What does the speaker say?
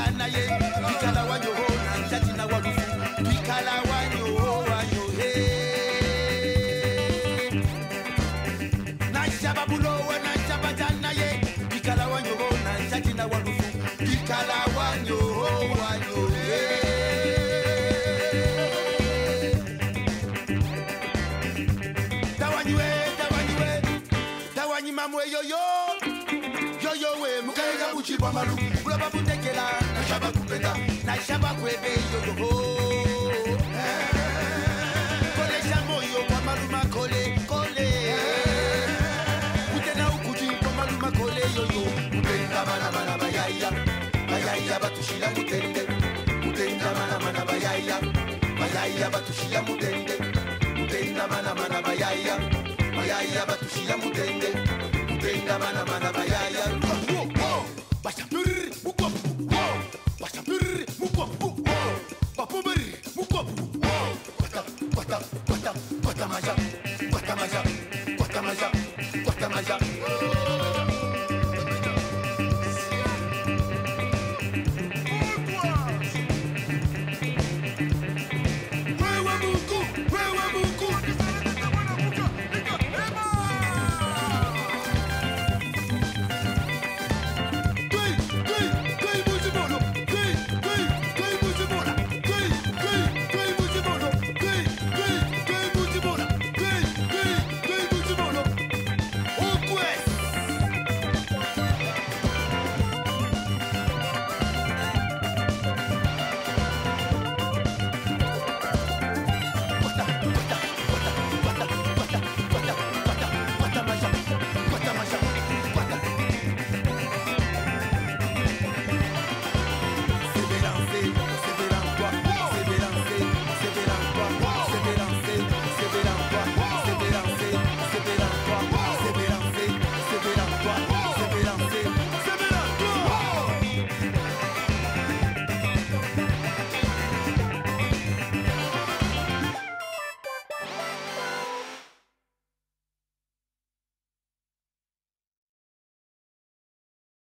batana ye ikala wanyo na nchati na walufu ikala wanyo he na shababulo na shabatana ye ikala wanyo na nchati na walufu ikala wanyo he tawanyi mamwe yo we mukaiga kuchibwa malu kuloba butekela na shaba kupenda na shaba kwebe yo kole shamoyo kwa maluma kole kutena ukuji kwa maluma kole yo mutenda mana bayaya batushila mutende mutenda mana bayaya batushila mutende mutenda mana bayaya batushila mutende mutenda mana bayaya basta purr mukop basta purr mukop papumber mukop kwata maja